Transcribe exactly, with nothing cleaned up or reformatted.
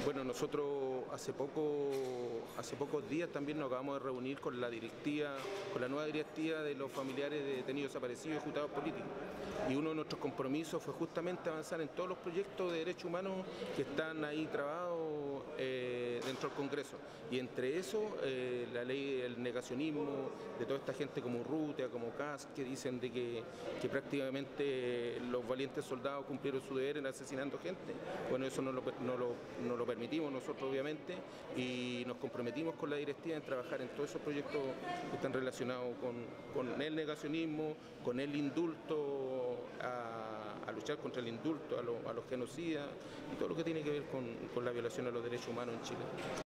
Bueno, nosotros hace poco, hace pocos días también nos acabamos de reunir con la directiva, con la nueva directiva de los familiares de detenidos desaparecidos y ejecutados políticos. Y uno de nuestros compromisos fue justamente avanzar en todos los proyectos de derechos humanos que están ahí trabados eh, dentro del Congreso. Y entre eso, eh, la ley del negacionismo, de toda esta gente como Urrutia, como Kast, que dicen de que, que prácticamente los valientes soldados cumplieron su deber en asesinando gente. Bueno, eso no lo, no lo, no lo permitimos nosotros, obviamente, y nos comprometimos con la directiva en trabajar en todos esos proyectos que están relacionados con, con el negacionismo, con el indulto, a, a luchar contra el indulto, a, lo, a los genocidas y todo lo que tiene que ver con, con la violación a los derechos humanos en Chile.